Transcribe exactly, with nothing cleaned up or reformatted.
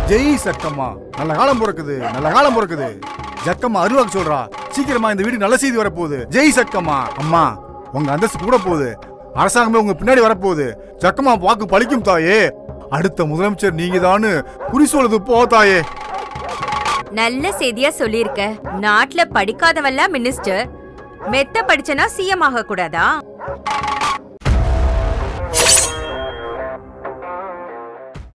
ஜெய் சக்கம்மா, நல்ல காலம் பிறக்குது, நல்ல காலம் பிறக்குது. ஜக்கம்மா அருவாக்கு சொல்றா, சீக்கிரமா இந்த வீட்டுக்கு நல்ல செய்தி வரப்போகுது. ஜெய் சக்கம்மா. அம்மா, உங்க அந்தஸ்து கூட போகுது, அரசாங்கமே உங்க பின்னாடி வரப்போகுது. ஜக்கம்மா வாக்கு பழிக்கும் தாயே. அடுத்த முதலமைச்சர் நீங்க தான்னு குறி சொல்லுது போ தாயே. நல்ல செய்தியா சொல்லிருக்க. நாட்டுல படிக்காதவெல்லாம் மினிஸ்டர், மெத்த படிச்சனா சிஎம் ஆக கூடாதா?